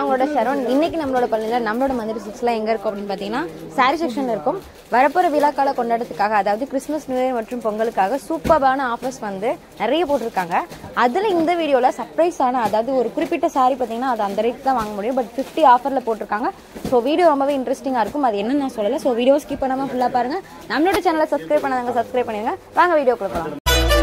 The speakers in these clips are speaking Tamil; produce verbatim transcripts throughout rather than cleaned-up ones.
நான் உங்களோட ஷரோன். இன்னைக்கு நம்மளோட பள்ளியில் நம்மளோட மந்திரி சிக்ஸ்லாம் எங்கே இருக்கும் அப்படின்னு பார்த்தீங்கன்னா சாரி செக்ஷன் இருக்கும். வரப்போகிற விழாக்கால கொண்டாடத்துக்காக, அதாவது கிறிஸ்மஸ், நியூ இயர் மற்றும் பொங்கலுக்காக சூப்பரான ஆஃபர்ஸ் வந்து நிறைய போட்டிருக்காங்க. அதில் இந்த வீடியோவில் சர்ப்ரைஸான, அதாவது ஒரு குறிப்பிட்ட சாரி பார்த்தீங்கன்னா அது அந்த ரேட் தான் வாங்க முடியும், பட் ஃபிஃப்டி ஆஃபரில் போட்டிருக்காங்க. ஸோ வீடியோ ரொம்பவே இன்ட்ரெஸ்டிங்காக இருக்கும். அது என்னன்னு நான் சொல்லலை. ஸோ வீடியோ ஸ்கிப் பண்ணாமல் ஃபுல்லாக பாருங்கள். நம்மளோட சேனலை சப்ஸ்கிரைப் பண்ணாங்க, சப்ஸ்கிரைப் பண்ணுங்க. வாங்க வீடியோ கொடுக்கலாம்.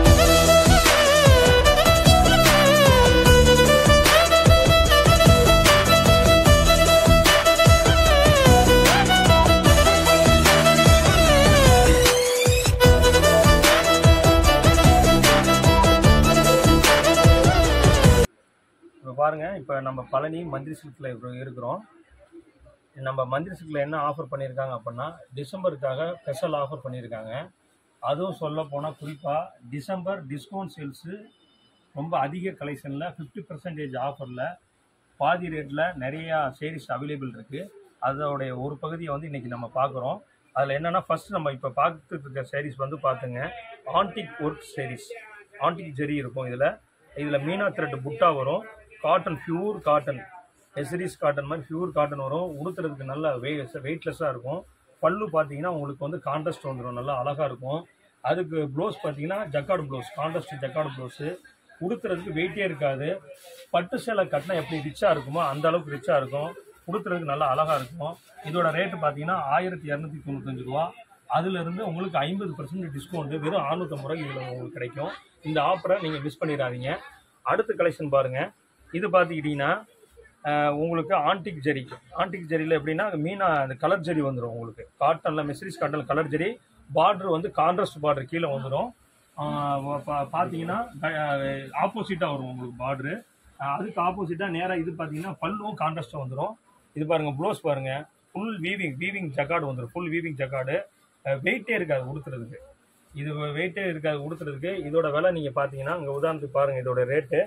பாருங்க, இப்போ நம்ம பழனி மந்திரி சில்க்ல இருக்கிறோம். நம்ம மந்திரி சில்க்ல என்ன ஆஃபர் பண்ணியிருக்காங்க அப்படின்னா, டிசம்பருக்காக ஸ்பெஷல் ஆஃபர் பண்ணியிருக்காங்க. அதுவும் சொல்ல போனால் குறிப்பாக டிசம்பர் டிஸ்கவுண்ட் சேல்ஸு ரொம்ப அதிக கலெக்ஷனில் ஃபிஃப்டி பர்சன்டேஜ் ஆஃபரில் பாதி ரேட்டில் நிறையா சேரீஸ் அவைலபிள் இருக்குது. அதோடைய ஒரு பகுதியை வந்து இன்றைக்கி நம்ம பார்க்குறோம். அதில் என்னென்னா, ஃபஸ்ட்டு நம்ம இப்போ பார்த்துட்டு இருக்க சேரீஸ் வந்து பார்த்துங்க, antique work sarees, antique zari இருக்கும். இதில் இதில் மீனா த்ரெட் புட்டா வரும். காட்டன், பியூர் காட்டன், எசரிஸ் காட்டன் மாதிரி பியூர் காட்டன் வரும். உடுத்துறதுக்கு நல்ல வெய் வெயிட்லெஸ்ஸாக இருக்கும். பல்லு பார்த்தீங்கன்னா உங்களுக்கு வந்து கான்ட்ராஸ்ட் வந்துடும், நல்லா அழகாக இருக்கும். அதுக்கு ப்ளவுஸ் பார்த்தீங்கன்னா jacquard blouse, contrast jacquard blouse. உடுத்துறதுக்கு வெயிட்டே இருக்காது. பட்டு சேலை கட்டினா எப்படி ரிச்சாக இருக்குமோ அந்த அளவுக்கு ரிச்சாக இருக்கும். உடுத்துறதுக்கு நல்லா அழகாக இருக்கும். இதோட ரேட்டு பார்த்தீங்கன்னா ஆயிரத்தி இரநூத்தி தொண்ணூத்தஞ்சு ரூபா. அதுலேருந்து உங்களுக்கு ஐம்பது பர்சன்ட் டிஸ்கவுண்ட்டு வெறும் அறுநூத்தம்பது ரூபாய்க்கு இதில் உங்களுக்கு கிடைக்கும். இந்த ஆஃபரை நீங்கள் மிஸ் பண்ணிடாதீங்க. அடுத்த கலெக்ஷன் பாருங்கள். இது பார்த்துக்கிட்டிங்கன்னா உங்களுக்கு ஆன்டிக் ஜெரி. ஆன்டிக் ஜெரியில் எப்படின்னா மீனா அந்த கலர் ஜெரி வந்துடும். உங்களுக்கு காட்டனில், மெசரிஸ் காட்டனில் கலர் ஜெரி. பார்டர் வந்து கான்ட்ராஸ்ட் பார்டர் கீழே வந்துடும். பார்த்தீங்கன்னா ஆப்போசிட்டாக வரும் உங்களுக்கு பார்டரு. அதுக்கு ஆப்போசிட்டாக நேராக இது பார்த்தீங்கன்னா பல்லும் கான்ட்ராஸ்ட்டாக வந்துடும். இது பாருங்கள், ப்ளவுஸ் பாருங்கள், ஃபுல் வீவிங் வீவிங் ஜக்கார்டு வந்துடும். Full weaving jacquard. வெயிட்டே இருக்காது உடுத்துறதுக்கு. இது வெயிட்டே இருக்காது உடுத்துறதுக்கு. இதோட விலை நீங்கள் பார்த்தீங்கன்னா இங்கே உதாரணத்துக்கு பாருங்கள், இதோட ரேட்டு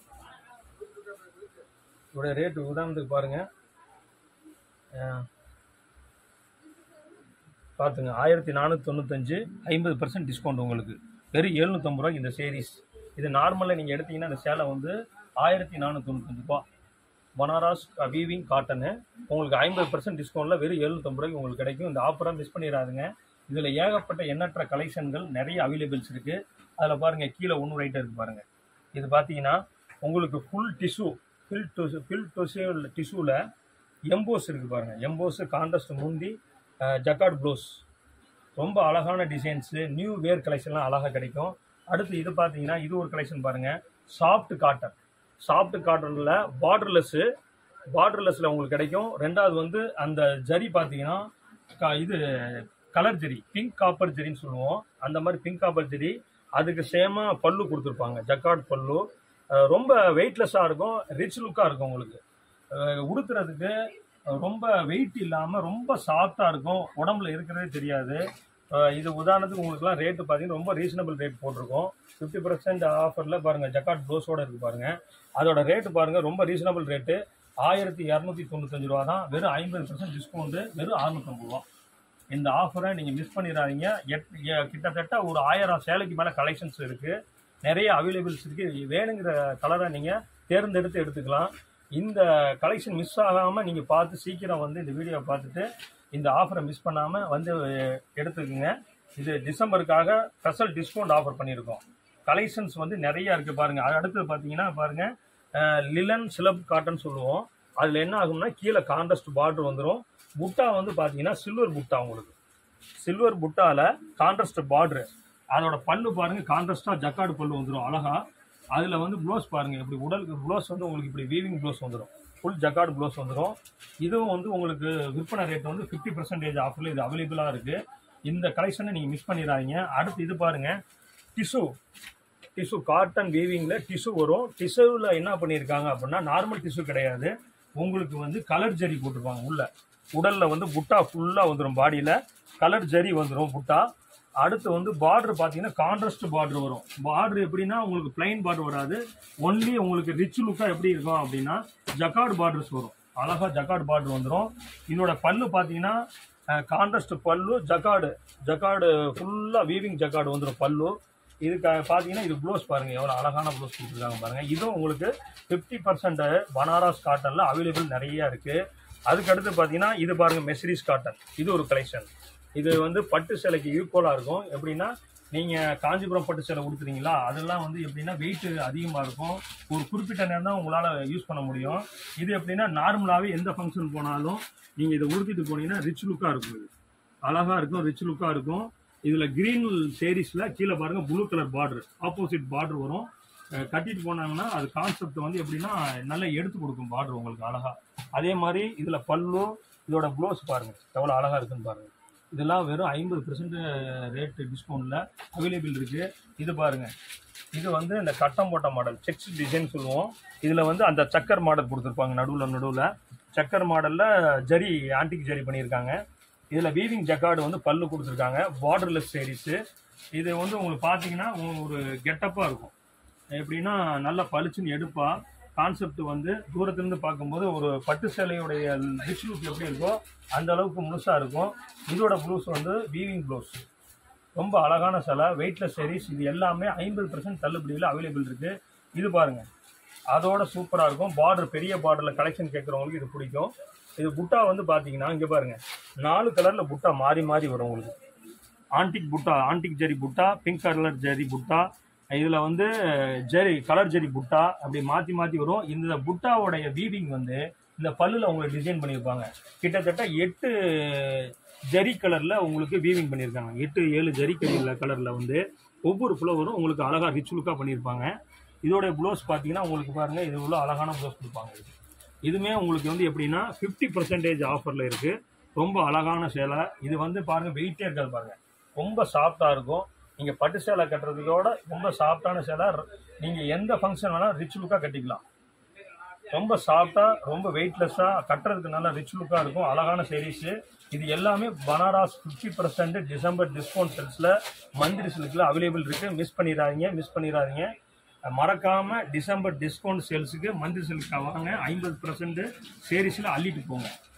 இதோட ரேட்டு உதாரணத்துக்கு பாருங்கள், பார்த்துங்க, ஆயிரத்தி நானூற்றி தொண்ணூத்தஞ்சு, ஐம்பது பர்சன்ட் டிஸ்கவுண்ட் உங்களுக்கு வெறும் எழுநூற்றம்பது ரூபாய்க்கு இந்த சேரீஸ். இது நார்மலாக நீங்கள் எடுத்தீங்கன்னா இந்த சேலை வந்து ஆயிரத்தி நானூற்றி தொண்ணூத்தஞ்சு ரூபா. பனாரஸ் வீவிங் காட்டனு உங்களுக்கு ஐம்பது பர்சன்ட் டிஸ்கவுண்ட்டில் வெறும் எழுநூற்றம்பது ரூபாய்க்கு உங்களுக்கு கிடைக்கும். இந்த ஆஃபரை மிஸ் பண்ணிடாதுங்க. இதில் ஏகப்பட்ட எண்ணற்ற கலெக்ஷன்கள் நிறைய அவைலபிள்ஸ் இருக்குது. அதில் பாருங்கள், கீழே ஒன்று ரைட்டாக இருக்குது பாருங்கள். இது பார்த்தீங்கன்னா உங்களுக்கு full tissue, full tissue full tissue டிஷ்யூவில் எம்போஸ் இருக்குது பாருங்கள். எம்போஸு, கான்ட்ராஸ்ட் முந்தி, ஜக்கார்டு ப்ளவுஸ். ரொம்ப அழகான டிசைன்ஸு, நியூ வேர் கலெக்ஷன்லாம் அழகாக கிடைக்கும். அடுத்து இது பார்த்தீங்கன்னா இது ஒரு கலெக்ஷன் பாருங்கள், சாஃப்ட் காட்டன். சாஃப்ட் காட்டனில் பார்டர்லெஸ்ஸு, பார்டர்லெஸ்ஸில் உங்களுக்கு கிடைக்கும். ரெண்டாவது வந்து அந்த ஜரி பார்த்தீங்கன்னா இது கலர் ஜெரி, பிங்க் காப்பர் ஜெரின்னு சொல்லுவோம். அந்த மாதிரி பிங்க் காப்பர் ஜெரி. அதுக்கு சேமாக பல்லு கொடுத்துருப்பாங்க, ஜக்கார்டு பல்லு. ரொம்ப வெயிட்லெஸ்ஸாக இருக்கும், ரிச் லுக்காக இருக்கும். உங்களுக்கு உடுத்துறதுக்கு ரொம்ப வெயிட் இல்லாமல் ரொம்ப சாஃப்டாக இருக்கும், உடம்புல இருக்கிறதே தெரியாது. இது உதாரணத்துக்கு உங்களுக்குலாம் ரேட்டு பார்த்தீங்கன்னா ரொம்ப ரீசனபிள் ரேட் போட்டிருக்கோம். ஃபிஃப்டி பர்சன்ட் ஆஃபரில் பாருங்கள், ஜக்கார்டு ப்ளவுஸோடு இருக்குது பாருங்கள். அதோட ரேட்டு பாருங்கள், ரொம்ப ரீசனபிள் ரேட்டு ஆயிரத்தி இரநூத்தி தொண்ணூத்தஞ்சு ரூபா தான். வெறும் ஐம்பது பர்சன்ட் டிஸ்கவுண்ட்டு வெறும் அறுநூற்றம்பது ரூபா. இந்த ஆஃபரை நீங்கள் மிஸ் பண்ணிடாதீங்க. எட் கிட்டத்தட்ட ஒரு ஆயிரம் சேலைக்கு மேலே கலெக்ஷன்ஸ் இருக்குது, நிறைய அவைலபிள்ஸ் இருக்குது. வேணுங்கிற கலரை நீங்கள் தேர்ந்தெடுத்து எடுத்துக்கலாம். இந்த கலெக்ஷன் மிஸ் ஆகாமல் நீங்கள் பார்த்து சீக்கிரம் வந்து இந்த வீடியோவை பார்த்துட்டு இந்த ஆஃபரை மிஸ் பண்ணாமல் வந்து எடுத்துக்கோங்க. இது டிசம்பருக்காக ஸ்பெஷல் டிஸ்கவுண்ட் ஆஃபர் பண்ணியிருக்கோம். கலெக்ஷன்ஸ் வந்து நிறையா இருக்குது பாருங்கள். அது அடுத்தது பார்த்தீங்கன்னா பாருங்கள், லிலன் சிலப் காட்டன் சொல்லுவோம். அதில் என்ன ஆகும்னா கீழே கான்ட்ராஸ்ட் பார்டர் வந்துடும். புட்டா வந்து பார்த்தீங்கன்னா சில்வர் புட்டா. உங்களுக்கு சில்வர் புட்டாவில் கான்ட்ராஸ்ட் பார்டரு. அதோட பல்லு பாருங்கள், கான்ட்ராஸ்டாக ஜக்கார்டு பல்லு வந்துடும் அழகா. அதில் வந்து ப்ளவுஸ் பாருங்கள், இப்படி உடலுக்கு ப்ளவுஸ் வந்து உங்களுக்கு இப்படி வீவிங் ப்ளவுஸ் வந்துடும், ஃபுல் ஜக்கார்டு ப்ளவுஸ் வந்துடும். இதுவும் வந்து உங்களுக்கு விற்பனை ரேட் வந்து ஃபிஃப்டி பர்சன்டேஜ் ஆஃபரில் இது அவைலபிளாக இருக்குது. இந்த கலெக்ஷனை நீங்கள் மிஸ் பண்ணிடாதீங்க. அடுத்து இது பாருங்கள், டிஷ்யூ டிஷ்யூ காட்டன் வீவிங்கில் டிஷ்யூ வரும். டிஷ்யூவில் என்ன பண்ணியிருக்காங்க அப்படின்னா நார்மல் டிஷ்யூ கிடையாது, உங்களுக்கு வந்து கலர் ஜரி போட்டிருப்பாங்க. உள்ள உடலில் வந்து புட்டா ஃபுல்லாக வந்துடும், பாடியில் கலர் ஜரி வந்துடும் புட்டா. அடுத்து வந்து பார்டர் பார்த்தீங்கன்னா கான்ட்ராஸ்ட் பார்டர் வரும். பார்டர் எப்படின்னா உங்களுக்கு பிளைன் பார்டர் வராது, ஒன்லி உங்களுக்கு ரிச் லுக்காக எப்படி இருக்கும் அப்படின்னா ஜக்கார்டு பார்டர்ஸ் வரும். அழகாக ஜக்கார்டு பார்டர் வந்துடும். இதோட பல்லு பார்த்தீங்கன்னா கான்ட்ராஸ்ட் பல்லு, ஜக்கார்டு ஜக்கார்டு ஃபுல்லாக வீவிங் ஜக்கார்டு வந்துடும் பல்லு. இதுக்கு பார்த்தீங்கன்னா இது ப்ளவுஸ் பாருங்கள் எவ்வளோ அழகான ப்ளவுஸ் கொடுத்துருக்காங்க பாருங்கள். இதுவும் உங்களுக்கு ஃபிஃப்டி பர்சன்ட் பனாரஸ் காட்டனில் அவைலபிள் நிறையா இருக்குது. அதுக்கடுத்து பார்த்தீங்கன்னா இது பாருங்கள் மெஸ்ரிஸ் காட்டன், இது ஒரு கலெக்ஷன். இது வந்து பட்டு சேலைக்கு ஈக்குவலாக இருக்கும். எப்படின்னா நீங்கள் காஞ்சிபுரம் பட்டு சேலை கொடுத்துறீங்களா, அதெல்லாம் வந்து எப்படின்னா வெயிட் அதிகமாக இருக்கும். ஒரு குறிப்பிட்ட நேரம் தான் உங்களால் யூஸ் பண்ண முடியும். இது எப்படின்னா நார்மலாகவே எந்த ஃபங்க்ஷன் போனாலும் நீங்கள் இதை உடுத்திட்டு போனீங்கன்னா ரிச் லுக்காக இருக்கும். இது அழகாக இருக்கும், ரிச் லுக்காக இருக்கும். இதில் க்ரீன் சேரீஸில் கீழே பாருங்கள் blue colour border, opposite border வரும். கட்டிட்டு போனாங்கன்னா அது கான்செப்ட் வந்து எப்படின்னா நல்லா எடுத்து கொடுக்கும் பார்டர் உங்களுக்கு அழகாக. அதே மாதிரி இதில் பல்லு, இதோட ப்ளவுஸ் பாருங்கள் எவ்வளோ அழகாக இருக்குன்னு பாருங்கள். இதெல்லாம் வெறும் ஐம்பது பர்சன்ட் ரேட்டு டிஸ்கவுண்ட்டில் அவைலபிள் இருக்குது. இது பாருங்கள், இது வந்து இந்த கட்டம் போட்ட மாடல் செக்ஸ் டிசைன் சொல்லுவோம். இதில் வந்து அந்த சக்கர் மாடல் கொடுத்துருப்பாங்க, நடுவில் நடுவில் சக்கர் மாடலில் ஜரி ஆன்டிக் ஜரி பண்ணியிருக்காங்க. இதில் வீவிங் ஜக்கார்டு வந்து பல்லு கொடுத்துருக்காங்க. Borderless sarees. இது வந்து உங்களுக்கு பார்த்தீங்கன்னா ஒரு கெட்டப்பாக இருக்கும். எப்படின்னா நல்லா பளிச்சுன்னு எடுப்பா. கான்செப்ட் வந்து தூரத்துலேருந்து பார்க்கும்போது ஒரு பட்டு சேலையுடைய ரிச் லுக் எப்படி இருக்கோ அந்த அளவுக்கு முழுசாக இருக்கும். இதோட ப்ளவுஸ் வந்து வீவிங் ப்ளவுஸ், ரொம்ப அழகான சேலை, வெயிட்லெஸ் சேரீஸ். இது எல்லாமே ஐம்பது பர்சன்ட் தள்ளுபடியில் அவைலபிள் இருக்குது. இது பாருங்கள் அதோட சூப்பராக இருக்கும். பார்டர் பெரிய பார்டரில் கலெக்ஷன் கேட்குறவங்களுக்கு இது பிடிக்கும். இது புட்டா வந்து பார்த்தீங்கன்னா இங்கே பாருங்கள் நாலு கலரில் புட்டா மாறி மாறி வரும் உங்களுக்கு. ஆன்டிக் புட்டா, ஆன்டிக் ஜரி புட்டா, பிங்க் கலர் ஜரி புட்டா, இதில் வந்து ஜரி கலர் ஜரி புட்டா, அப்படி மாற்றி மாற்றி வரும். இந்த புட்டாவோடைய வீவிங் வந்து இந்த பல்லில் உங்களுக்கு டிசைன் பண்ணியிருப்பாங்க. கிட்டத்தட்ட எட்டு ஜரி கலரில் உங்களுக்கு வீவிங் பண்ணியிருக்காங்க. எட்டு ஏழு ஜரி கலரில் கலரில் வந்து ஒவ்வொரு ஃப்ளவரும் உங்களுக்கு அழகாக ரிச் லுக்காக பண்ணியிருப்பாங்க. இதோடைய ப்ளவுஸ் பார்த்தீங்கன்னா உங்களுக்கு பாருங்கள் இது உள்ள அழகான ப்ளவுஸ் கொடுப்பாங்க. இதுவுமே உங்களுக்கு வந்து எப்படின்னா ஃபிஃப்டி பர்சன்டேஜ் ஆஃபரில் இருக்குது. ரொம்ப அழகான சேலை. இது வந்து பாருங்கள் வெயிட்டே இருக்காது பாருங்கள், ரொம்ப சாஃப்டாக இருக்கும். நீங்கள் பட்டு சேலை கட்டுறதுக்கோட ரொம்ப சாஃப்டான சேலை. நீங்கள் எந்த ஃபங்க்ஷன் வேணாலும் ரிச் லுக்காக கட்டிக்கலாம். ரொம்ப சாஃப்டாக, ரொம்ப வெயிட்லெஸ்ஸாக, கட்டுறதுக்கு நல்லா ரிச் லுக்காக இருக்கும். அழகான சேரீஸு. இது எல்லாமே Banaras fifty percent December discount செல்ஸில் மந்திரி சில்கில் அவைலபிள் இருக்குது. மிஸ் பண்ணிடாதீங்க மிஸ் பண்ணிடாதீங்க மறக்காமல் டிசம்பர் டிஸ்கவுண்ட் சேல்ஸுக்கு மந்திரி சில்க் வாங்க. ஐம்பது பர்சன்ட் சேரீஸில் அள்ளிட்டு போங்க.